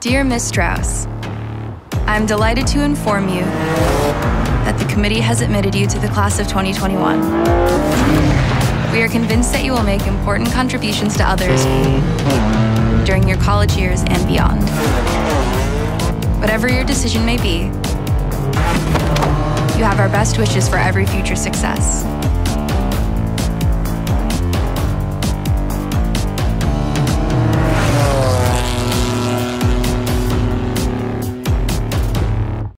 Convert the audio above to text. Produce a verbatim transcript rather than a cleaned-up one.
Dear Miz Straus, I'm delighted to inform you that the committee has admitted you to the class of twenty twenty-one. We are convinced that you will make important contributions to others during your college years and beyond. Whatever your decision may be, you have our best wishes for every future success.